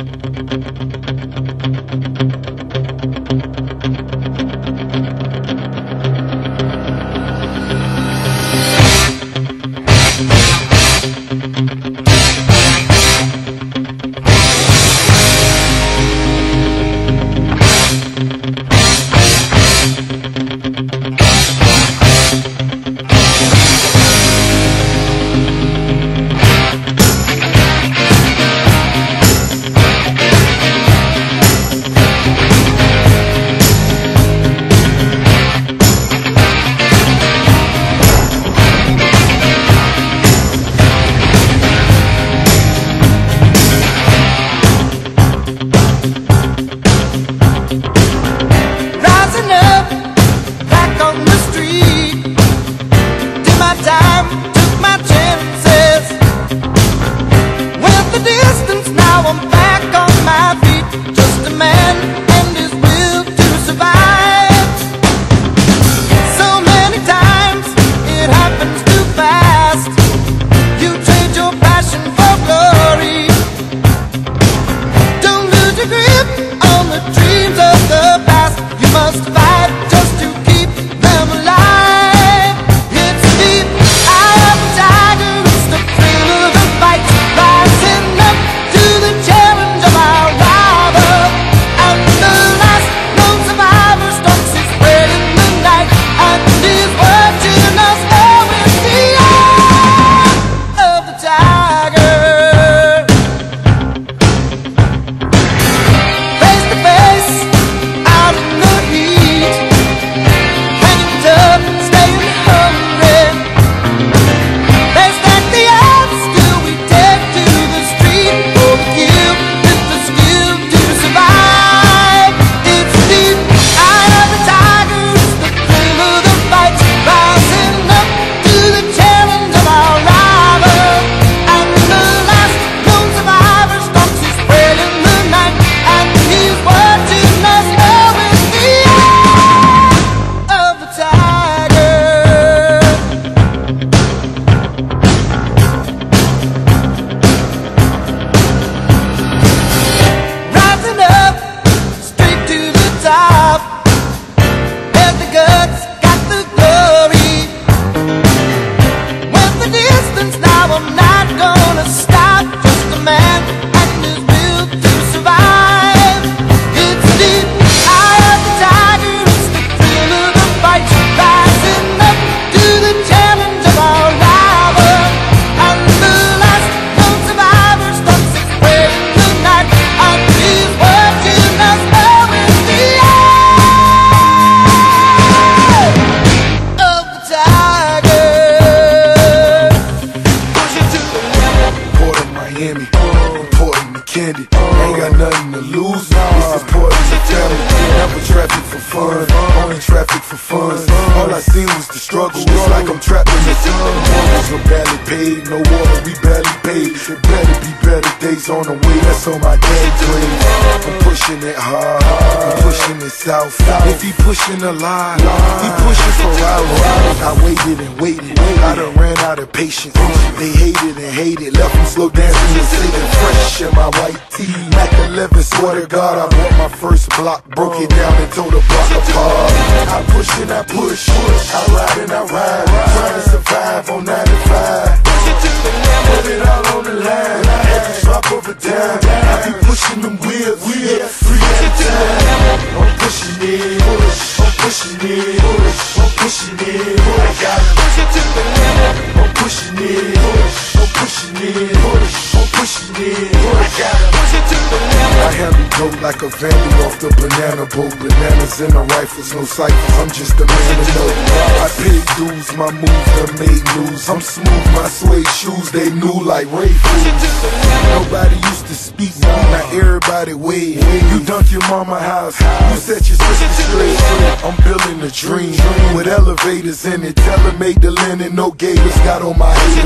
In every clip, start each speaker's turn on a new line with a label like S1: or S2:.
S1: On the way, that's on my dad grade. I'm pushing it hard, I'm pushing it south. If he pushing a lie, he pushing for hours. I waited and waited, I done ran out of patience. They hated and hated, left them slow dancing and singing. Fresh in my white tee, Mac 11, swear to God, I bought my first block, broke it down and tore the block apart. I push and I push, I ride and I ride, trying to survive on 9 to 5. Put it all on the line, every drop of a dime. I be pushing them wheels, yeah, 3 at a time. I'm pushing it, I'm pushing it, I'm pushing it. I gotta push it to the limit. I'm pushing it, I'm pushing it, I'm pushing it. I gotta push it to the limit. I handle dope like a vandal off the banana boat. Bananas in the rifles, no ciphers, I'm just a man to know. I paid dues, my moves done made news. I'm smooth, my suede shoes, they new like Ray Foods. Nobody used to speak, now everybody wave. You dunk your mama house, you set your sister straight. I'm building a dream with elevators in it. Tell her make the linen, no gators got on my head.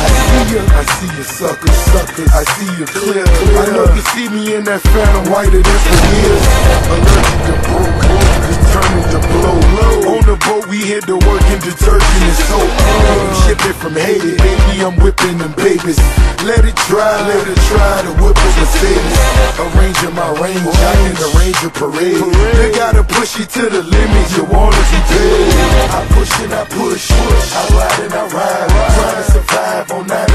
S1: I see you suckers, I see you clear. I know you see me in that phantom whiter than years. Allergic to broke, determined to blow. On the boat we hit the work in detergent and soap. Ship it from Haiti, baby I'm whipping them babies. Let it try to whip a Mercedes. Arranging my range, I can arrange a parade. You gotta push it to the limit, you wanna be paid. I push and I push, I ride and I ride, trying to survive on 9